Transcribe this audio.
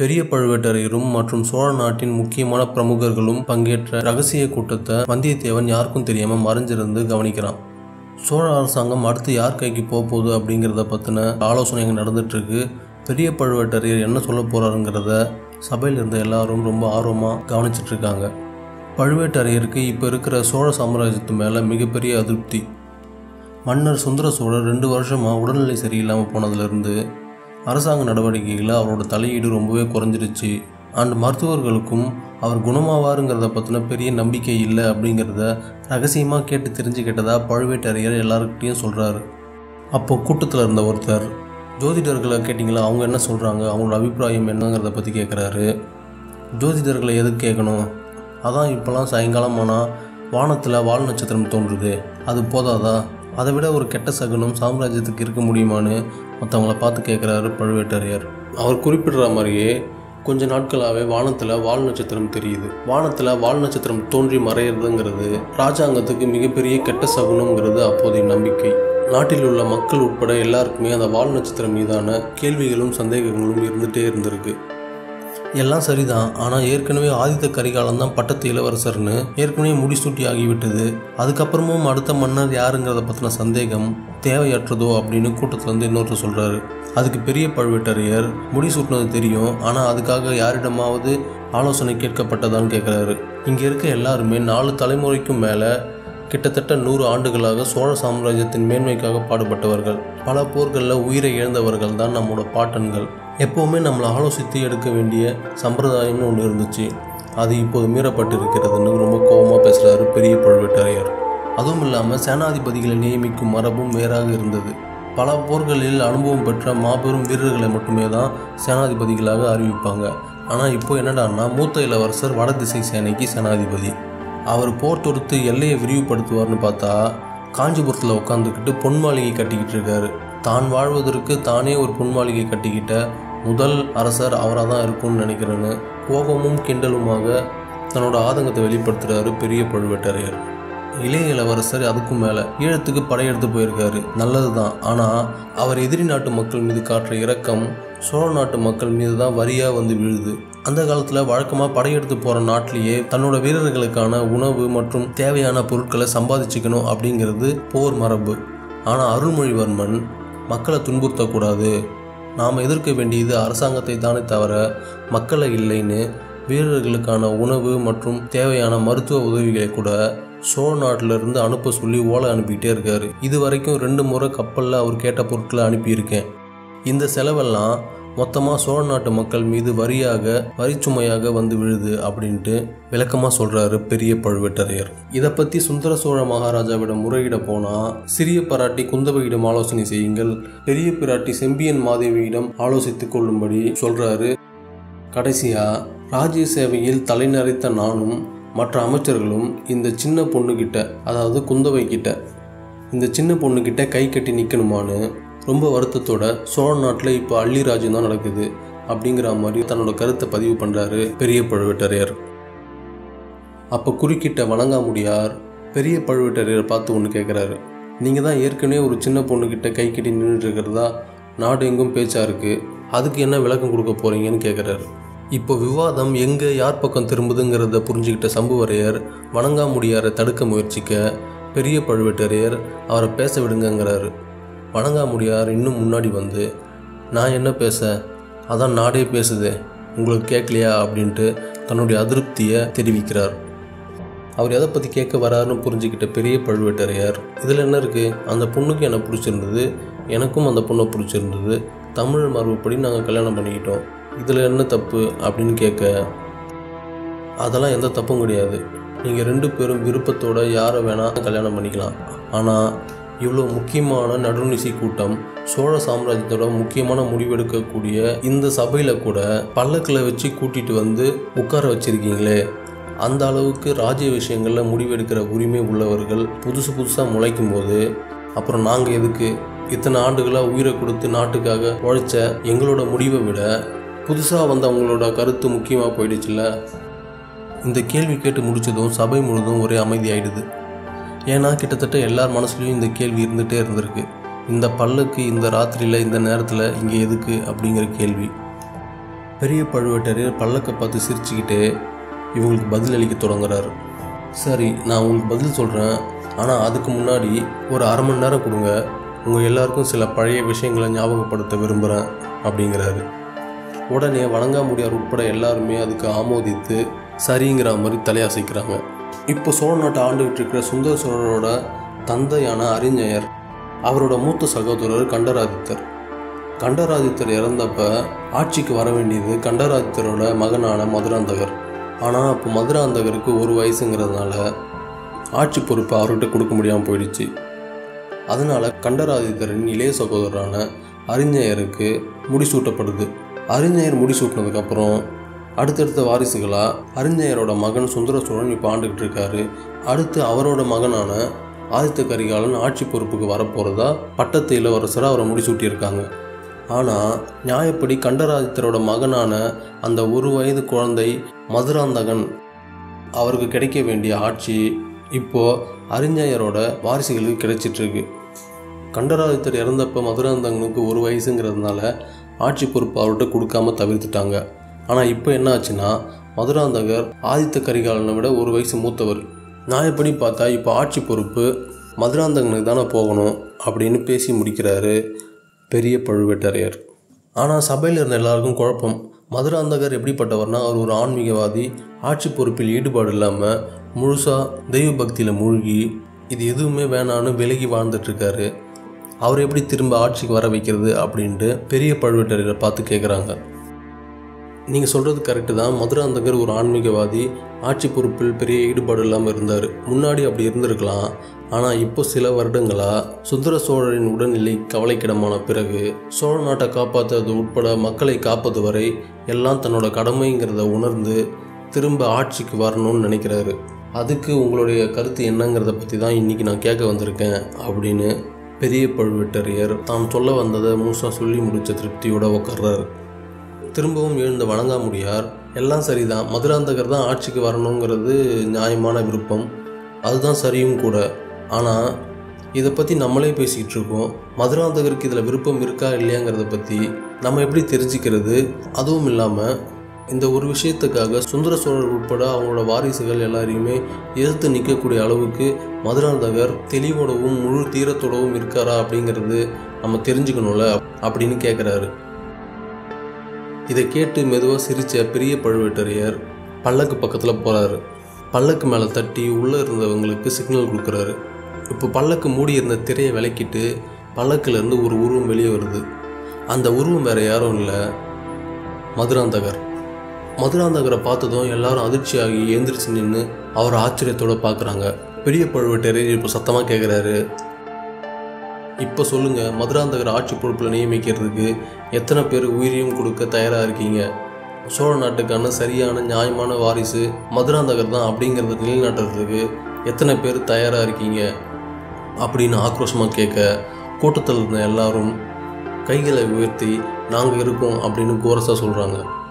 பெரிய பழுவேட்டரையரும் மற்றும் சோழ நாட்டின் முக்கியமான பிரமுகர்களும் பங்கேற்ற ரகசிய கூட்டத்தை வந்தியத்தேவன் யாருக்கும் தெரியாம மறைஞ்சிருந்து கவனிக்கிறான். சோழ அரசாங்கம் அடுத்து யார் கைக்கு போகுது அப்படிங்கிறத பற்றின ஆலோசனை அங்கே நடந்துட்டு இருக்கு. பெரிய பழுவேட்டரையர் என்ன சொல்ல போறாருங்கிறத சபையில் இருந்த எல்லாரும் ரொம்ப ஆர்வமாக கவனிச்சிட்டு இருக்காங்க. பழுவேட்டரையருக்கு இப்போ இருக்கிற சோழ சாம்ராஜ்யத்து மேலே மிகப்பெரிய அதிருப்தி. மன்னர் சுந்தர சோழர் 2 வருஷமாக உடல்நிலை சரியில்லாமல் போனதுலேருந்து அரசாங்க நடவடிக்கைகளில் அவரோட தலையீடு ரொம்பவே குறைஞ்சிருச்சு. அண்ட் மருத்துவர்களுக்கும் அவர் குணமாவாருங்கிறத பற்றின பெரிய நம்பிக்கை இல்லை அப்படிங்கிறத ரகசியமாக கேட்டு தெரிஞ்சுக்கிட்டதா பழுவேட்டரையர் எல்லாருக்கிட்டையும் சொல்கிறாரு. அப்போ கூட்டத்தில் இருந்த ஒருத்தர், ஜோதிடர்களை கேட்டிங்களா, அவங்க என்ன சொல்கிறாங்க, அவங்களோட அபிப்பிராயம் என்னங்கிறத பற்றி கேட்குறாரு. ஜோதிடர்களை எதுக்கு கேட்கணும், அதான் இப்போலாம் சாயங்காலம் ஆனால் வானத்தில் வால் நட்சத்திரம் தோன்றுது, அது போதாதா, அதை விட ஒரு கெட்ட சகுனம் சாம்ராஜ்யத்துக்கு இருக்க முடியுமான்னு மற்றவங்கள பார்த்து கேட்குறாரு பழுவேட்டரையர். அவர் குறிப்பிடுற மாதிரியே கொஞ்ச நாட்களாகவே வானத்தில் வால் நட்சத்திரம் தெரியுது. வானத்தில் வால் நட்சத்திரம் தோன்றி மறையிறதுங்கிறது ராஜாங்கத்துக்கு மிகப்பெரிய கெட்ட சகுனம்ங்கிறது அப்போதைய நம்பிக்கை. நாட்டில் உள்ள மக்கள் உட்பட எல்லாருக்குமே அந்த வால் நட்சத்திரம் மீதான கேள்விகளும் சந்தேகங்களும் இருந்துகிட்டே இருந்திருக்கு. எல்லாம் சரிதான், ஆனால் ஏற்கனவே ஆதித்த கரிகாலம் தான் பட்டத்து இளவரசர்னு ஏற்கனவே முடிசூட்டி ஆகிவிட்டது. அதுக்கப்புறமும் அடுத்த மன்னர் யாருங்கிறத பற்றின சந்தேகம் தேவையற்றதோ அப்படின்னு கூட்டத்திலேருந்து இன்னொருத்தர் சொல்கிறாரு. அதுக்கு பெரிய பழுவேட்டரையர் முடிசூட்டினது தெரியும், ஆனால் அதுக்காக யாரிடமாவது ஆலோசனை கேட்கப்பட்டதான்னு கேட்குறாரு. இங்கே இருக்க எல்லாருமே 4 தலைமுறைக்கும் மேலே கிட்டத்தட்ட 100 ஆண்டுகளாக சோழ சாம்ராஜ்யத்தின் மேன்மைக்காக பாடுபட்டவர்கள். பல போர்களில் உயிரை இழந்தவர்கள் தான் நம்மளோட பாட்டன்கள். எப்போவுமே நம்மளை ஆலோசித்து எடுக்க வேண்டிய சம்பிரதாயம்னு ஒன்று இருந்துச்சு, அது இப்போது மீறப்பட்டு இருக்கிறதுன்னு ரொம்ப கோபமாக பேசுகிறாரு பெரிய பழுவேட்டரையர். அதுவும் இல்லாமல் சேனாதிபதிகளை நியமிக்கும் மரபும் வேறாக இருந்தது. பல போர்களில் அனுபவம் பெற்ற மாபெரும் வீரர்களை மட்டுமே தான் சேனாதிபதிகளாக அறிவிப்பாங்க. ஆனால் இப்போ என்னடான்னா மூத்த இளவரசர் வடதிசை சேனைக்கு சேனாதிபதி. அவர் போர் தொடுத்து எல்லையை விரிவுபடுத்துவார்னு பார்த்தா காஞ்சிபுரத்தில் உட்காந்துக்கிட்டு பொன் மாளிகை கட்டிக்கிட்டு இருக்காரு. தான் வாழ்வதற்கு தானே ஒரு பொன் மாளிகை கட்டிக்கிட்ட முதல் அரசர் அவராக தான் இருக்கும்னு நினைக்கிறேன்னு கோபமும் கிண்டலுமாக தன்னோட ஆதங்கத்தை வெளிப்படுத்துகிறாரு பெரிய பழுவேட்டரையர். இளைய இளவரசர் அதுக்கும் மேலே ஈழத்துக்கு படையெடுத்து போயிருக்காரு, நல்லது தான். ஆனால் அவர் எதிரி நாட்டு மக்கள் மீது காட்டுற இரக்கம் சோழ நாட்டு மக்கள் மீது தான் வரியாக வந்து விழுது. அந்த காலத்தில் வழக்கமாக படையெடுத்து போகிற நாட்டிலேயே தன்னோட வீரர்களுக்கான உணவு மற்றும் தேவையான பொருட்களை சம்பாதிச்சுக்கணும் அப்படிங்கிறது போர் மரபு. ஆனால் அருள்மொழிவர்மன் மக்களை துன்புறுத்தக்கூடாது, நாம் எதிர்க்க வேண்டியது அரசாங்கத்தை தானே தவிர மக்களை இல்லைன்னு வீரர்களுக்கான உணவு மற்றும் தேவையான மருத்துவ உதவிகளை கூட சோழ நாட்டிலிருந்து அனுப்ப சொல்லி ஓலை அனுப்பிக்கிட்டே இருக்காரு. இது வரைக்கும் 2 முறை கப்பலில் அவர் கேட்ட பொருட்களை அனுப்பியிருக்கேன். இந்த செலவெல்லாம் மொத்தமாக சோழ நாட்டு மக்கள் மீது வரிச்சுமையாக வந்து விழுது அப்படின்ட்டு விளக்கமாக சொல்கிறாரு பெரிய பழுவேட்டரையர். இதை பற்றி சுந்தர சோழ மகாராஜாவிடம் முறையிட போனால் சிறிய பிராட்டி குந்தவையிடம் ஆலோசனை செய்யுங்கள், பெரிய பிராட்டி செம்பியன் மாதேவியிடம் ஆலோசித்து கொள்ளும்படி சொல்கிறாரு. கடைசியாக ராஜ்ய சேவையில் தலைநரைத்த நானும் மற்ற அமைச்சர்களும் இந்த சின்ன பொண்ணுக்கிட்ட, அதாவது குந்தவை கிட்ட, இந்த சின்ன பொண்ணுக்கிட்ட கை கட்டி நிற்கணுமான்னு ரொம்ப வருத்தத்தோட சோழ நாட்டில் இப்போ அள்ளிராஜ்யம் தான் நடக்குது அப்படிங்கிற மாதிரி தன்னோட கருத்தை பதிவு பண்ணுறாரு பெரிய பழுவேட்டரையர். அப்போ குறுக்கிட்ட வணங்காமுடியார் பெரிய பழுவேட்டரையரை பார்த்து ஒன்று கேட்குறாரு. நீங்கள் தான் ஏற்கனவே ஒரு சின்ன பொண்ணுக்கிட்ட கை கட்டி நின்றுட்டு இருக்கிறதா நாடு எங்கும் பேச்சா இருக்குது, அதுக்கு என்ன விளக்கம் கொடுக்க போகிறீங்கன்னு கேட்குறாரு. இப்போ விவாதம் எங்கே யார் பக்கம் திரும்புதுங்கிறத புரிஞ்சுக்கிட்ட சம்புவரையர் வணங்காமுடியாரை தடுக்க முயற்சிக்க பெரிய பழுவேட்டரையர் அவரை பேச விடுங்கிறாரு. வணங்காமுடியார் இன்னும் முன்னாடி வந்து, நான் என்ன பேச, அதான் நாடே பேசுதே, உங்களுக்கு கேட்கலையா அப்படின்ட்டு தன்னுடைய அதிருப்தியை தெரிவிக்கிறார். அவர் எதை பற்றி கேட்க வராருன்னு புரிஞ்சுக்கிட்ட பெரிய பழுவேட்டரையர், இதில் என்ன இருக்குது, அந்த பொண்ணுக்கு என்னை பிடிச்சிருந்தது, எனக்கும் அந்த பொண்ணை பிடிச்சிருந்தது, தமிழ் மரபுப்படி நாங்கள் கல்யாணம் பண்ணிக்கிட்டோம், இதில் என்ன தப்பு அப்படின்னு கேட்க, அதெல்லாம் எந்த தப்பும் கிடையாது, நீங்கள் 2 பேரும் விருப்பத்தோட யாரை வேணால் கல்யாணம் பண்ணிக்கலாம். ஆனால் இவ்வளோ முக்கியமான நடுநிசி கூட்டம், சோழ சாம்ராஜ்யத்தோட முக்கியமான முடிவெடுக்கக்கூடிய இந்த சபையில் கூட பல்லக்கில் வச்சு கூட்டிகிட்டு வந்து உட்கார வச்சுருக்கீங்களே, அந்த அளவுக்கு ராஜ்ய விஷயங்களில் முடிவெடுக்கிற உரிமை உள்ளவர்கள் புதுசாக முளைக்கும் போது அப்புறம் நாங்கள் எதுக்கு, இத்தனை ஆண்டுகளாக உயிரை கொடுத்து நாட்டுக்காக உழைச்ச எங்களோட முடிவை விட புதுசாக வந்து அவங்களோட கருத்து முக்கியமாக போயிடுச்சுல்ல. இந்த கேள்வி கேட்டு முடித்ததும் சபை முழுதும் ஒரே அமைதியாயிடுது. ஏன்னா கிட்டத்தட்ட எல்லார் மனசுலையும் இந்த கேள்வி இருந்துகிட்டே இருந்திருக்கு. இந்த பல்லக்கு இந்த ராத்திரியில் இந்த நேரத்தில் இங்கே எதுக்கு அப்படிங்கிற கேள்வி. பெரிய பழுவேட்டரையர் பல்லக்கை பார்த்து சிரிச்சுக்கிட்டே இவங்களுக்கு பதில் அளிக்க தொடங்குறாரு. சரி, நான் உங்களுக்கு பதில் சொல்கிறேன், ஆனால் அதுக்கு முன்னாடி ஒரு அரை மணி நேரம் கொடுங்க, உங்கள் எல்லாருக்கும் சில பழைய விஷயங்களை ஞாபகப்படுத்த விரும்புகிறேன் அப்படிங்கிறாரு. உடனே வணங்காமுடியார் உட்பட எல்லாருமே அதுக்கு ஆமோதித்து சரிங்கிற மாதிரி தலையசைக்கிறாங்க. இப்போ சோழ நாட்டை ஆண்டுகிட்டு இருக்கிற சுந்தர சோழரோட தந்தையான அறிஞர், அவரோட மூத்த சகோதரர் கண்டராதித்தர். கண்டராதித்தர் இறந்தப்ப ஆட்சிக்கு வர வேண்டியது கண்டராதித்தரோட மகனான மதுராந்தகர். ஆனால் அப்போ மதுராந்தகருக்கு 1 வயசுங்கிறதுனால ஆட்சி பொறுப்பு அவர்கிட்ட கொடுக்க முடியாமல் போயிடுச்சு. அதனால் கண்டராதித்தரின் இளைய சகோதரரான அறிஞருக்கு முடிசூட்டப்படுது. அறிஞர் முடிசூட்டினதுக்கப்புறம் அடுத்தடுத்த வாரிசுகளாக அறிஞரோட மகன் சுந்தர சோழன் இப்போ ஆண்டுகிட்டு இருக்காரு. அடுத்து அவரோட மகனான ஆதித்த கரிகாலன் ஆட்சி பொறுப்புக்கு வரப்போகிறதா பட்டத்து இளவரசராக அவரை முடிசூட்டியிருக்காங்க. ஆனால் நியாயப்படி கண்டராதித்தரோட மகனான அந்த 1 வயது குழந்தை மதுராந்தகன் அவருக்கு கிடைக்க வேண்டிய ஆட்சி இப்போது அறிஞரோட வாரிசுகளுக்கு கிடைச்சிட்ருக்கு. கண்டராதித்தர் இறந்தப்போ மதுராந்தகனுக்கு 1 வயசுங்கிறதுனால ஆட்சி பொறுப்பு அவர்கிட்ட கொடுக்காம தவிர்த்துட்டாங்க. ஆனால் இப்போ என்ன ஆச்சுன்னா, மதுராந்தகர் ஆதித்த கரிகாலனை விட 1 வயசு மூத்தவர். நியாயப்படி பார்த்தா இப்போ ஆட்சி பொறுப்பு மதுராந்தகனுக்கு தானே போகணும் அப்படின்னு பேசி முடிக்கிறாரு பெரிய பழுவேட்டரையர். ஆனால் சபையில் இருந்த எல்லாருக்கும் குழப்பம். மதுராந்தகர் எப்படிப்பட்டவர்னா, அவர் ஒரு ஆன்மீகவாதி, ஆட்சி பொறுப்பில் ஈடுபாடு இல்லாமல் முழுசாக தெய்வ பக்தியில் மூழ்கி இது எதுவுமே வேணான்னு விலகி வாழ்ந்துட்டுருக்காரு. அவர் எப்படி திரும்ப ஆட்சிக்கு வர வைக்கிறது அப்படின்ட்டு பெரிய பழுவேட்டரையரை பார்த்து கேட்குறாங்க. நீங்கள் சொல்கிறது கரெக்டு தான், மதுராந்தகர் ஒரு ஆன்மீகவாதி, ஆட்சி பொறுப்பில் பெரிய ஈடுபாடு இல்லாமல் இருந்தார். முன்னாடி அப்படி இருந்திருக்கலாம். ஆனால் இப்போ சில வருடங்களாக சுந்தர சோழரின் உடல்நிலை கவலைக்கிடமான பிறகு சோழ நாட்டை காப்பாற்றுறது உட்பட மக்களை காப்பது வரை எல்லாம் தன்னோட கடமைங்கிறத உணர்ந்து திரும்ப ஆட்சிக்கு வரணும்னு நினைக்கிறாரு. அதுக்கு உங்களுடைய கருத்து என்னங்கிறத பற்றி தான் இன்றைக்கி நான் கேட்க வந்திருக்கேன் அப்படின்னு பெரிய பழுவேட்டரையர் தான் சொல்ல வந்ததை முழுசாக சொல்லி முடித்த திருப்தியோடு உட்கார்றாரு. திரும்பவும் எழுந்த வணங்காமுடியார், எல்லாம் சரிதான், மதுராந்தகர் தான் ஆட்சிக்கு வரணுங்கிறது நியாயமான விருப்பம், அதுதான் சரியும் கூட. ஆனால் இதை பற்றி நம்மளே பேசிக்கிட்டு இருக்கோம். மதுராந்தகருக்கு இதில் விருப்பம் இருக்கா இல்லையாங்கிறத பற்றி நம்ம எப்படி தெரிஞ்சுக்கிறது? அதுவும் இல்லாமல் இந்த ஒரு விஷயத்துக்காக சுந்தர சோழர் உட்பட அவங்களோட வாரிசுகள் எல்லாரையுமே எதிர்த்து நிற்கக்கூடிய அளவுக்கு மதுராந்தகர் தெளிவோடவும் முழு தீரத்தோடவும் இருக்காரா அப்படிங்கிறது நம்ம தெரிஞ்சுக்கணும்ல அப்படின்னு கேட்குறாரு. இதை கேட்டு மெதுவாக சிரித்த பெரிய பழுவேட்டரையர் பல்லக்கு பக்கத்தில் போகிறாரு. பல்லக்கு மேலே தட்டி உள்ளே இருந்தவங்களுக்கு சிக்னல் கொடுக்குறாரு. இப்போ பல்லக்கு மூடி இருந்த திரையை விலக்கிட்டு பல்லக்கிலேருந்து ஒரு உருவம் வெளியே வருது. அந்த உருவம் வேறு யாரும் இல்லை, மதுராந்தகர். மதுராந்தகரை பார்த்ததும் எல்லாரும் அதிர்ச்சியாகி எழுந்திரிச்சு நின்று அவர் ஆச்சரியத்தோடு பார்க்குறாங்க. பெரிய பழுவேட்டரையர் இப்போ சத்தமாக கேட்குறாரு, இப்போ சொல்லுங்கள், மதுராந்தகர் ஆட்சி பொறுப்பில் நியமிக்கிறதுக்கு எத்தனை பேர் உயிரையும் கொடுக்க தயாராக இருக்கீங்க? சோழ நாட்டுக்கான சரியான நியாயமான வாரிசு மதுராந்தகர் தான் அப்படிங்கிறத நிலைநாட்டுறதுக்கு எத்தனை பேர் தயாராக இருக்கீங்க அப்படின்னு ஆக்ரோஷமாக கேட்க, கூட்டத்தில் இருந்த எல்லாரும் கைகளை உயர்த்தி நாங்கள் இருக்கோம் அப்படின்னு கோரஸாக சொல்கிறாங்க.